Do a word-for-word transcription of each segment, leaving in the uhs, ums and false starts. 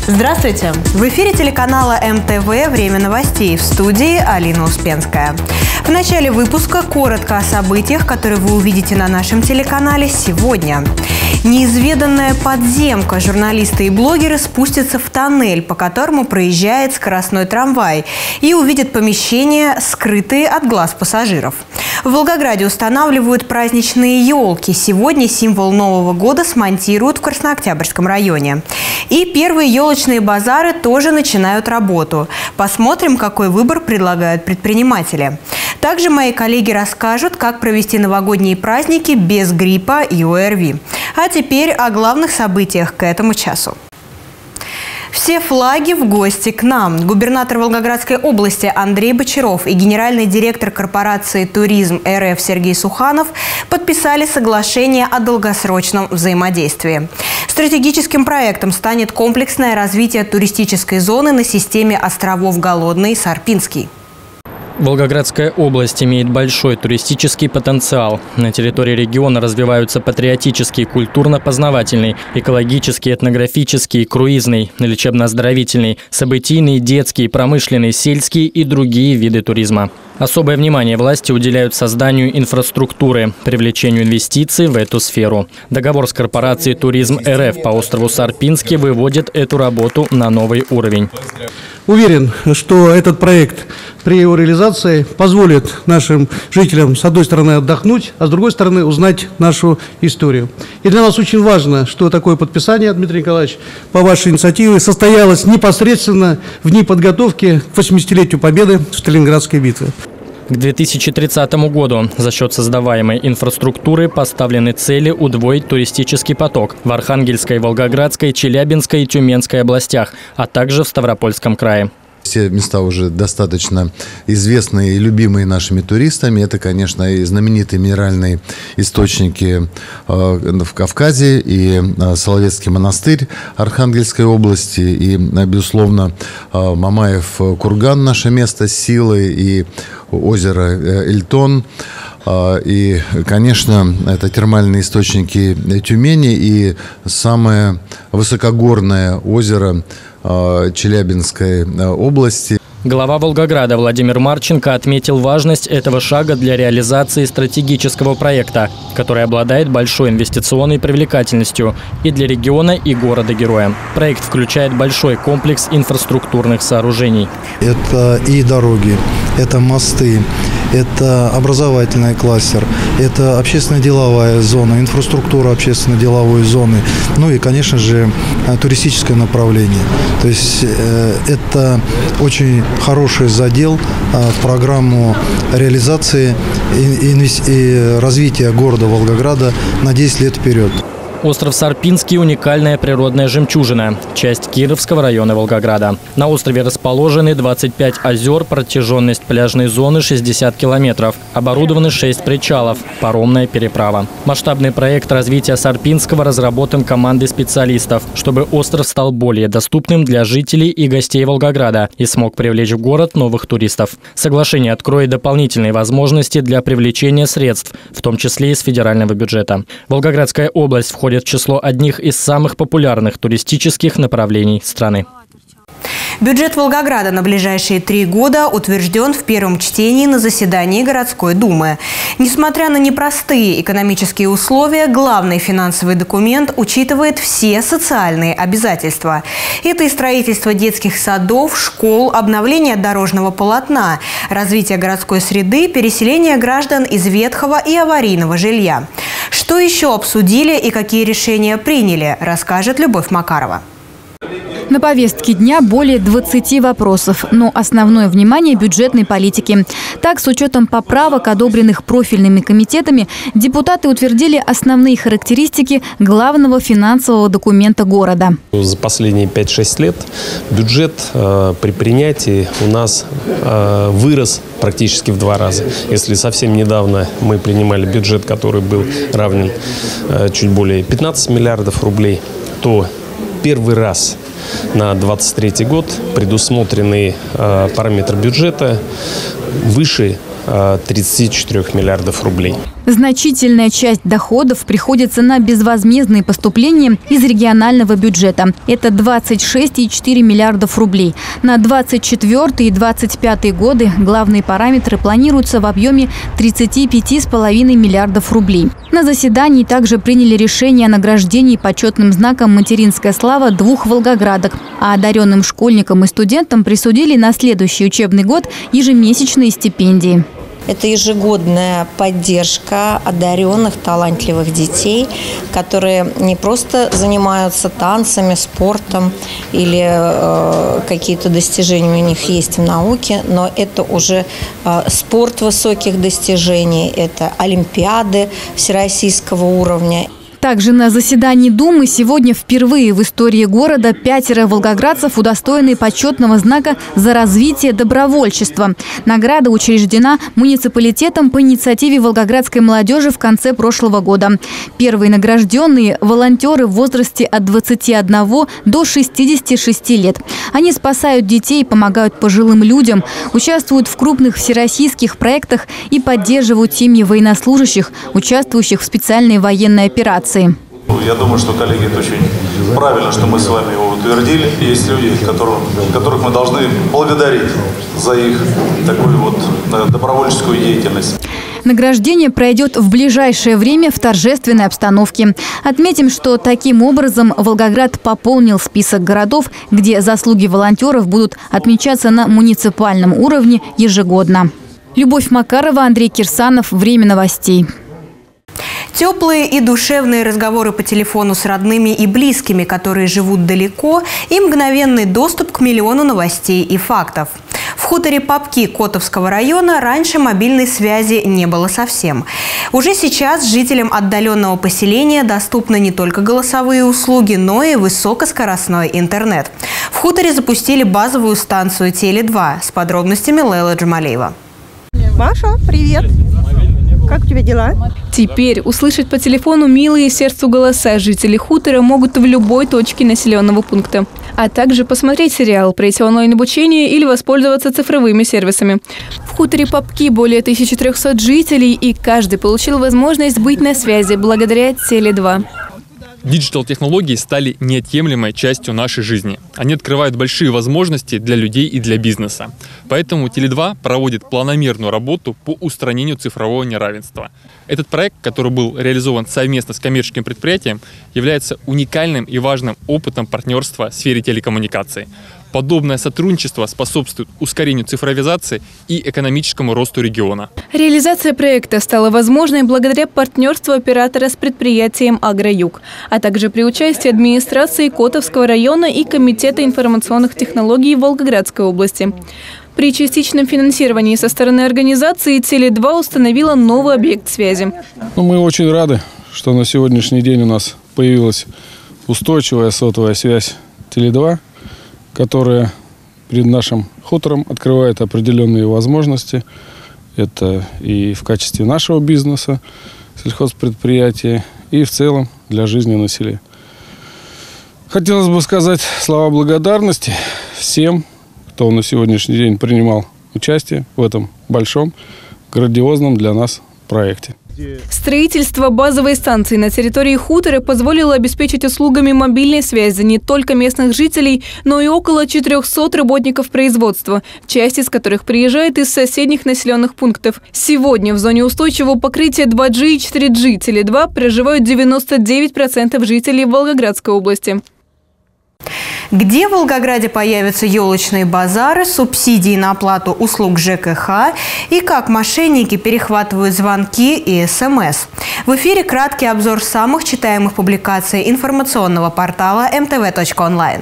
Здравствуйте! В эфире телеканала эм тэ вэ «Время новостей», в студии Алина Успенская. В начале выпуска коротко о событиях, которые вы увидите на нашем телеканале сегодня. Неизведанная подземка. Журналисты и блогеры спустятся в тоннель, по которому проезжает скоростной трамвай, и увидят помещения, скрытые от глаз пассажиров. В Волгограде устанавливают праздничные елки. Сегодня символ Нового года смонтируют в Краснооктябрьском районе. И первые елочные базары тоже начинают работу. Посмотрим, какой выбор предлагают предприниматели. Также мои коллеги расскажут, как провести новогодние праздники без гриппа и о эр ви. А теперь о главных событиях к этому часу. Все флаги в гости к нам. Губернатор Волгоградской области Андрей Бочаров и генеральный директор корпорации «Туризм эр эф» Сергей Суханов подписали соглашение о долгосрочном взаимодействии. Стратегическим проектом станет комплексное развитие туристической зоны на системе островов Голодный и Сарпинский. Волгоградская область имеет большой туристический потенциал. На территории региона развиваются патриотический, культурно-познавательный, экологический, этнографический, круизный, лечебно-оздоровительный, событийный, детский, промышленный, сельский и другие виды туризма. Особое внимание власти уделяют созданию инфраструктуры, привлечению инвестиций в эту сферу. Договор с корпорацией «Туризм эр эф» по острову Сарпинский выводит эту работу на новый уровень. Уверен, что этот проект при его реализации позволит нашим жителям, с одной стороны, отдохнуть, а с другой стороны, узнать нашу историю. И для нас очень важно, что такое подписание, Дмитрий Николаевич, по вашей инициативе, состоялось непосредственно в дни подготовки к восьмидесятилетию Победы в Сталинградской битве. К две тысячи тридцатому году за счет создаваемой инфраструктуры поставлены цели удвоить туристический поток в Архангельской, Волгоградской, Челябинской и Тюменской областях, а также в Ставропольском крае. Все места уже достаточно известные и любимые нашими туристами. Это, конечно, и знаменитые минеральные источники в Кавказе, и Соловецкий монастырь Архангельской области, и, безусловно, Мамаев курган, наше место силы, и озеро Эльтон. И, конечно, это термальные источники Тюмени и самое высокогорное озеро Челябинской области. Глава Волгограда Владимир Марченко отметил важность этого шага для реализации стратегического проекта, который обладает большой инвестиционной привлекательностью и для региона, и города-героя. Проект включает большой комплекс инфраструктурных сооружений. Это и дороги, это мосты, это образовательный кластер, это общественно-деловая зона, инфраструктура общественно-деловой зоны, ну и, конечно же, туристическое направление. То есть э, это очень хороший задел э, в программу реализации и, и, и развития города Волгограда на десять лет вперед. Остров Сарпинский – уникальная природная жемчужина, часть Кировского района Волгограда. На острове расположены двадцать пять озер, протяженность пляжной зоны шестьдесят километров. Оборудованы шесть причалов, паромная переправа. Масштабный проект развития Сарпинского разработан командой специалистов, чтобы остров стал более доступным для жителей и гостей Волгограда и смог привлечь в город новых туристов. Соглашение откроет дополнительные возможности для привлечения средств, в том числе из федерального бюджета. Волгоградская область входит в число одних из самых популярных туристических направлений страны. Бюджет Волгограда на ближайшие три года утвержден в первом чтении на заседании городской думы. Несмотря на непростые экономические условия, главный финансовый документ учитывает все социальные обязательства. Это и строительство детских садов, школ, обновление дорожного полотна, развитие городской среды, переселение граждан из ветхого и аварийного жилья. Что еще обсудили и какие решения приняли, расскажет Любовь Макарова. На повестке дня более двадцати вопросов, но основное внимание бюджетной политики. Так, с учетом поправок, одобренных профильными комитетами, депутаты утвердили основные характеристики главного финансового документа города. За последние пять-шесть лет бюджет э, при принятии у нас э, вырос практически в два раза. Если совсем недавно мы принимали бюджет, который был равен э, чуть более пятнадцати миллиардов рублей, то первый раз на двадцать третий год предусмотренный э, параметр бюджета выше тридцати четырёх миллиардов рублей. Значительная часть доходов приходится на безвозмездные поступления из регионального бюджета. Это двадцать шесть целых четыре десятых миллиардов рублей. На двадцать четвёртый и двадцать пятый годы главные параметры планируются в объеме тридцати пяти целых пяти десятых миллиардов рублей. На заседании также приняли решение о награждении почетным знаком «Материнская слава» двух волгоградок, а одаренным школьникам и студентам присудили на следующий учебный год ежемесячные стипендии. Это ежегодная поддержка одаренных, талантливых детей, которые не просто занимаются танцами, спортом или э, какие-то достижения у них есть в науке, но это уже э, спорт высоких достижений, это олимпиады всероссийского уровня. Также на заседании Думы сегодня впервые в истории города пятеро волгоградцев удостоены почетного знака за развитие добровольчества. Награда учреждена муниципалитетом по инициативе волгоградской молодежи в конце прошлого года. Первые награжденные – волонтеры в возрасте от двадцати одного до шестидесяти шести лет. Они спасают детей, помогают пожилым людям, участвуют в крупных всероссийских проектах и поддерживают семьи военнослужащих, участвующих в специальной военной операции. Я думаю, что, коллеги, это очень правильно, что мы с вами его утвердили. Есть люди, которых, которых мы должны благодарить за их такую вот добровольческую деятельность. Награждение пройдет в ближайшее время в торжественной обстановке. Отметим, что таким образом Волгоград пополнил список городов, где заслуги волонтеров будут отмечаться на муниципальном уровне ежегодно. Любовь Макарова, Андрей Кирсанов. Время новостей. Теплые и душевные разговоры по телефону с родными и близкими, которые живут далеко, и мгновенный доступ к миллиону новостей и фактов. В хуторе Попки Котовского района раньше мобильной связи не было совсем. Уже сейчас жителям отдаленного поселения доступны не только голосовые услуги, но и высокоскоростной интернет. В хуторе запустили базовую станцию Теле два. С подробностями Лейла Джамалиева. Маша, привет! Как у тебя дела? Теперь услышать по телефону милые сердцу голоса жители хутора могут в любой точке населенного пункта. А также посмотреть сериал, пройти онлайн-обучение или воспользоваться цифровыми сервисами. В хуторе Попки более тысячи трёхсот жителей, и каждый получил возможность быть на связи благодаря Теле два. Диджитал-технологии стали неотъемлемой частью нашей жизни. Они открывают большие возможности для людей и для бизнеса. Поэтому Теле два проводит планомерную работу по устранению цифрового неравенства. Этот проект, который был реализован совместно с коммерческим предприятием, является уникальным и важным опытом партнерства в сфере телекоммуникаций. Подобное сотрудничество способствует ускорению цифровизации и экономическому росту региона. Реализация проекта стала возможной благодаря партнерству оператора с предприятием «Агроюг», а также при участии администрации Котовского района и Комитета информационных технологий Волгоградской области. При частичном финансировании со стороны организации Теле два установила новый объект связи. Ну, мы очень рады, что на сегодняшний день у нас появилась устойчивая сотовая связь Теле два, которая перед нашим хутором открывает определенные возможности. Это и в качестве нашего бизнеса, сельхозпредприятия, и в целом для жизни на селе. Хотелось бы сказать слова благодарности всем, кто на сегодняшний день принимал участие в этом большом, грандиозном для нас проекте. Строительство базовой станции на территории хутора позволило обеспечить услугами мобильной связи не только местных жителей, но и около четырёхсот работников производства, часть из которых приезжает из соседних населенных пунктов. Сегодня в зоне устойчивого покрытия два джи и четыре джи Теле два проживают девяносто девять процентов жителей Волгоградской области. Где в Волгограде появятся елочные базары, субсидии на оплату услуг ЖКХ и как мошенники перехватывают звонки и СМС. В эфире краткий обзор самых читаемых публикаций информационного портала эм тэ вэ точка онлайн.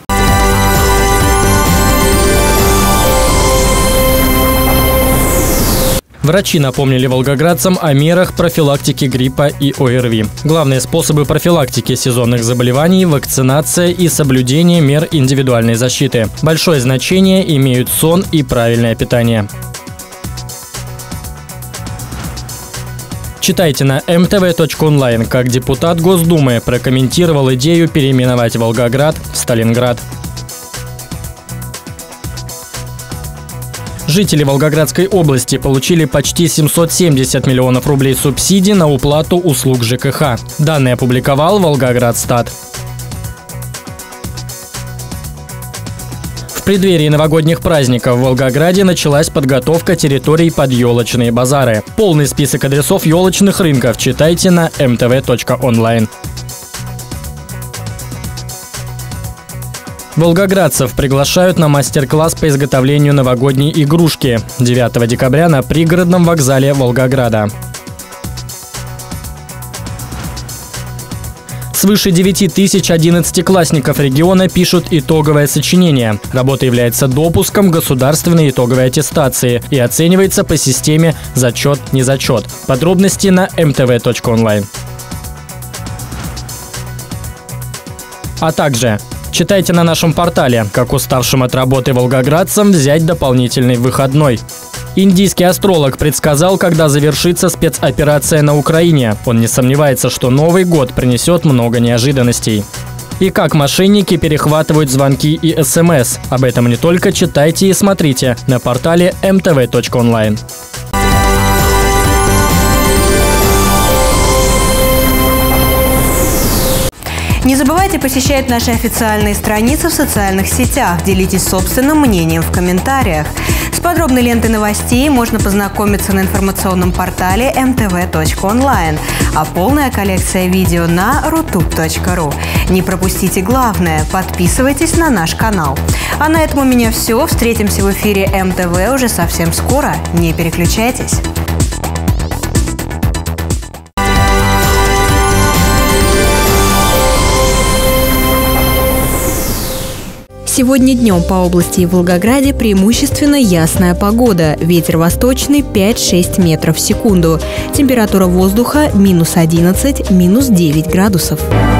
Врачи напомнили волгоградцам о мерах профилактики гриппа и о эр ви. Главные способы профилактики сезонных заболеваний – вакцинация и соблюдение мер индивидуальной защиты. Большое значение имеют сон и правильное питание. Читайте на эм тэ вэ точка онлайн, как депутат Госдумы прокомментировал идею переименовать Волгоград в Сталинград. Жители Волгоградской области получили почти семьсот семьдесят миллионов рублей субсидий на уплату услуг ЖКХ. Данные опубликовал Волгоградстат. В преддверии новогодних праздников в Волгограде началась подготовка территорий под елочные базары. Полный список адресов елочных рынков читайте на эм тэ вэ точка онлайн. Волгоградцев приглашают на мастер-класс по изготовлению новогодней игрушки девятого декабря на пригородном вокзале Волгограда. Свыше девяти тысяч одиннадцатиклассников региона пишут итоговое сочинение. Работа является допуском государственной итоговой аттестации и оценивается по системе «Зачет-незачет». Подробности на эм тэ вэ точка онлайн. А также читайте на нашем портале, как уставшим от работы волгоградцам взять дополнительный выходной. Индийский астролог предсказал, когда завершится спецоперация на Украине. Он не сомневается, что Новый год принесет много неожиданностей. И как мошенники перехватывают звонки и эс эм эс. Об этом не только читайте и смотрите на портале эм тэ вэ точка онлайн. Не забывайте посещать наши официальные страницы в социальных сетях. Делитесь собственным мнением в комментариях. С подробной лентой новостей можно познакомиться на информационном портале эм тэ вэ точка онлайн, а полная коллекция видео на рутуб точка ру. Не пропустите главное – подписывайтесь на наш канал. А на этом у меня все. Встретимся в эфире эм тэ вэ уже совсем скоро. Не переключайтесь. Сегодня днем по области и Волгограде преимущественно ясная погода. Ветер восточный пять-шесть метров в секунду. Температура воздуха минус одиннадцать, минус девять градусов.